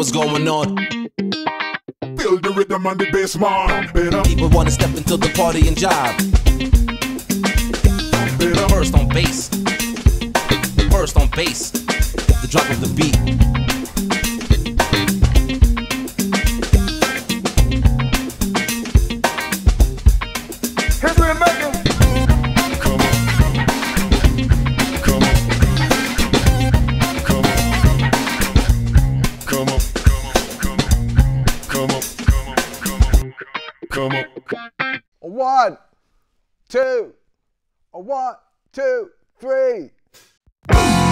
what's going on. Feel the rhythm and the bass, man. People wanna step into the party and jive. First on bass. First on bass. The drop of the beat. Here's the maker. Come on. Come on. Come on. Come on. Come on. Come on. 1, 2, 1, 2, 3.